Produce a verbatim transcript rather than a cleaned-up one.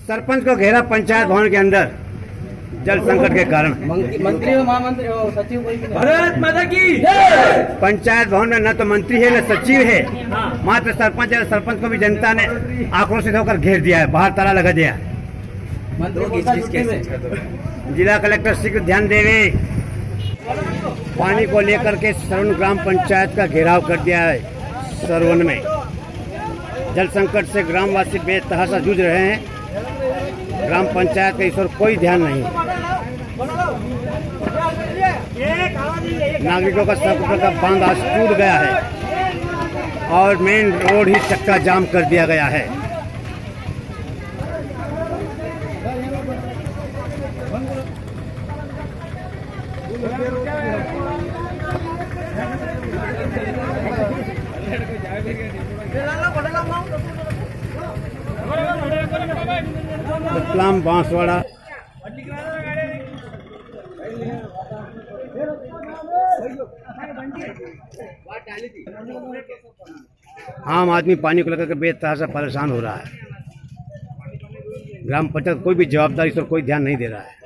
सरपंच को घेरा पंचायत भवन के अंदर जल संकट के कारण। मंत्री हो, महामंत्री हो, सचिव कोई नहीं। भारत माता की पंचायत भवन में न तो मंत्री है न सचिव है, मात्र सरपंच है। सरपंच को भी जनता ने आक्रोशित होकर घेर दिया है, बाहर ताला लगा दिया है। जिला कलेक्टर शीघ्र ध्यान देवे। पानी को लेकर के सरवन ग्राम पंचायत का घेराव कर दिया है। सरवन में जल संकट से ग्रामवासी बेतहाशा जूझ रहे हैं। ग्राम पंचायत का इस ओर कोई ध्यान नहीं। नागरिकों का सड़कों का बांध आज टूट गया है और मेन रोड ही चक्का जाम कर दिया गया है। रतलाम बांसवाड़ा आम आदमी पानी को लेकर के बेतहाशा परेशान हो रहा है। ग्राम पंचायत कोई भी जवाबदारी से कोई ध्यान नहीं दे रहा है।